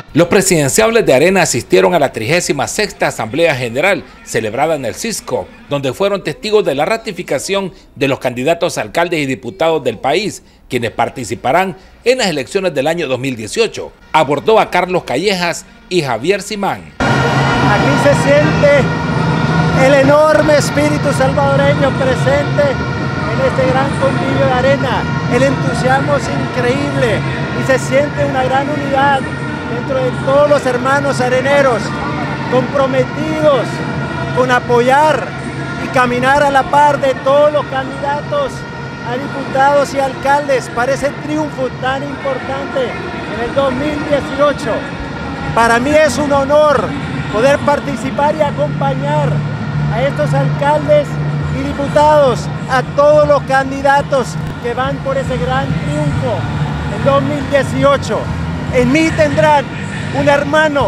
Los presidenciables de Arena asistieron a la 36ª Asamblea General celebrada en el Cisco, donde fueron testigos de la ratificación de los candidatos a alcaldes y diputados del país, quienes participarán en las elecciones del año 2018. Abordó a Carlos Callejas y Javier Simán. Aquí se siente el enorme espíritu salvadoreño presente en este gran convivio de Arena. El entusiasmo es increíble y se siente una gran unidad dentro de todos los hermanos areneros, comprometidos con apoyar y caminar a la par de todos los candidatos a diputados y alcaldes para ese triunfo tan importante en el 2018. Para mí es un honor poder participar y acompañar a estos alcaldes y diputados, a todos los candidatos que van por ese gran triunfo en 2018. En mí tendrán un hermano,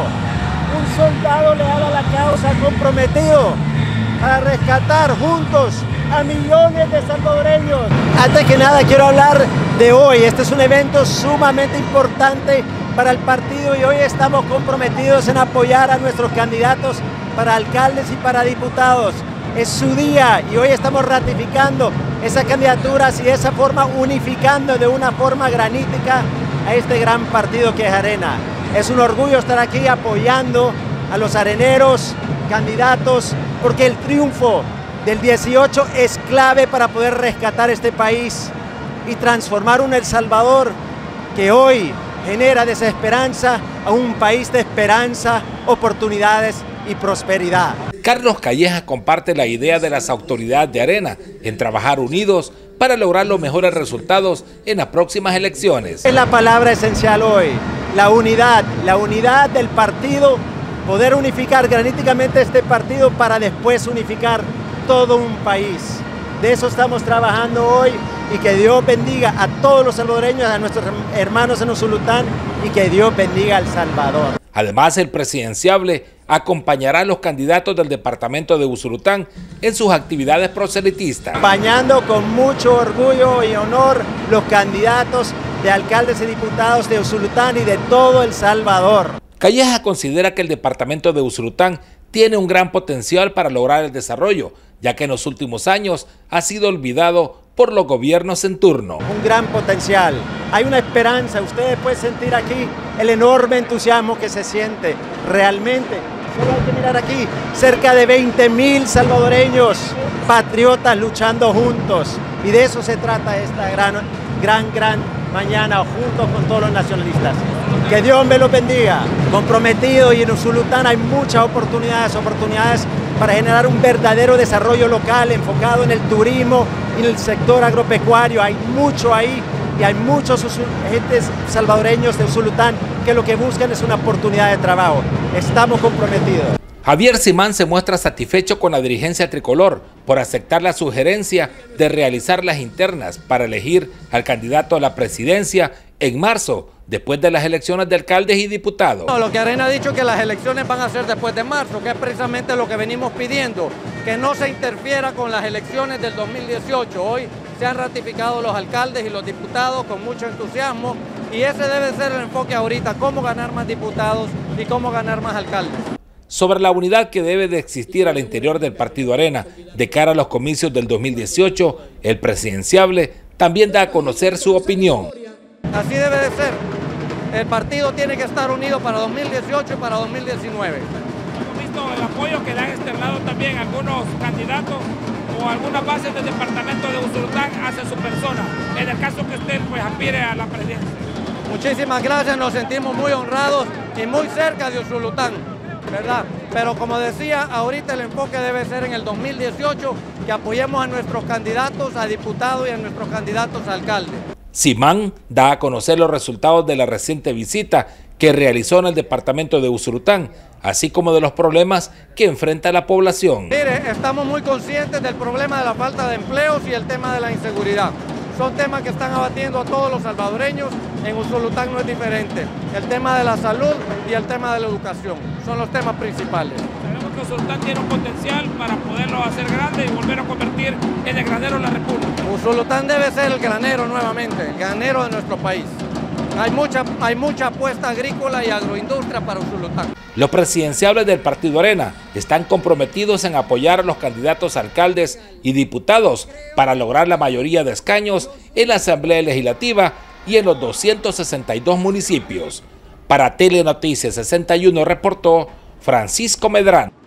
un soldado leal a la causa, comprometido para rescatar juntos a millones de salvadoreños. Antes que nada quiero hablar de hoy. Este es un evento sumamente importante para el partido y hoy estamos comprometidos en apoyar a nuestros candidatos para alcaldes y para diputados. Es su día y hoy estamos ratificando esas candidaturas y de esa forma unificando de una forma granítica a este gran partido que es Arena. Es un orgullo estar aquí apoyando a los areneros, candidatos, porque el triunfo del 18 es clave para poder rescatar este país y transformar un El Salvador que hoy genera desesperanza a un país de esperanza, oportunidades y prosperidad. Carlos Callejas comparte la idea de las autoridades de Arena en trabajar unidos para lograr los mejores resultados en las próximas elecciones. Es la palabra esencial hoy, la unidad del partido, poder unificar graníticamente este partido para después unificar todo un país. De eso estamos trabajando hoy y que Dios bendiga a todos los salvadoreños, a nuestros hermanos en Usulután y que Dios bendiga a El Salvador. Además, el presidenciable acompañará a los candidatos del departamento de Usulután en sus actividades proselitistas. Acompañando con mucho orgullo y honor los candidatos de alcaldes y diputados de Usulután y de todo El Salvador. Callejas considera que el departamento de Usulután tiene un gran potencial para lograr el desarrollo, ya que en los últimos años ha sido olvidado por los gobiernos en turno. Un gran potencial, hay una esperanza, ustedes pueden sentir aquí el enorme entusiasmo que se siente realmente. Solo hay que mirar aquí, cerca de 20.000 salvadoreños, patriotas luchando juntos. Y de eso se trata esta gran mañana, juntos con todos los nacionalistas. Que Dios me los bendiga. Comprometido y en Usulután hay muchas oportunidades para generar un verdadero desarrollo local enfocado en el turismo y en el sector agropecuario. Hay mucho ahí y hay muchos gentes salvadoreños de Usulután que lo que buscan es una oportunidad de trabajo. Estamos comprometidos. Javier Simán se muestra satisfecho con la dirigencia tricolor por aceptar la sugerencia de realizar las internas para elegir al candidato a la presidencia en marzo, después de las elecciones de alcaldes y diputados. Lo que Arena ha dicho es que las elecciones van a ser después de marzo, que es precisamente lo que venimos pidiendo, que no se interfiera con las elecciones del 2018. Hoy se han ratificado los alcaldes y los diputados con mucho entusiasmo y ese debe ser el enfoque ahorita, cómo ganar más diputados y cómo ganar más alcaldes. Sobre la unidad que debe de existir al interior del partido Arena de cara a los comicios del 2018, el presidenciable también da a conocer su opinión. Así debe de ser. El partido tiene que estar unido para 2018 y para 2019. Hemos visto el apoyo que le han externado también algunos candidatos o algunas bases del departamento de Usulután hacia su persona, en el caso que usted pues aspire a la presidencia. Muchísimas gracias, nos sentimos muy honrados y muy cerca de Usulután, ¿verdad? Pero como decía, ahorita el enfoque debe ser en el 2018, que apoyemos a nuestros candidatos a diputados y a nuestros candidatos a alcaldes. Simán da a conocer los resultados de la reciente visita que realizó en el departamento de Usulután, así como de los problemas que enfrenta la población. Mire, estamos muy conscientes del problema de la falta de empleos y el tema de la inseguridad. Son temas que están abatiendo a todos los salvadoreños, en Usulután no es diferente. El tema de la salud y el tema de la educación son los temas principales. Sabemos que Usulután tiene un potencial para poderlo hacer grande y volver a convertir en el granero de la República. Usulután debe ser el granero nuevamente, el granero de nuestro país. hay mucha apuesta agrícola y agroindustria para Usulután. Los presidenciables del Partido Arena están comprometidos en apoyar a los candidatos a alcaldes y diputados para lograr la mayoría de escaños en la Asamblea Legislativa y en los 262 municipios. Para Telenoticias 61 reportó Francisco Medrano.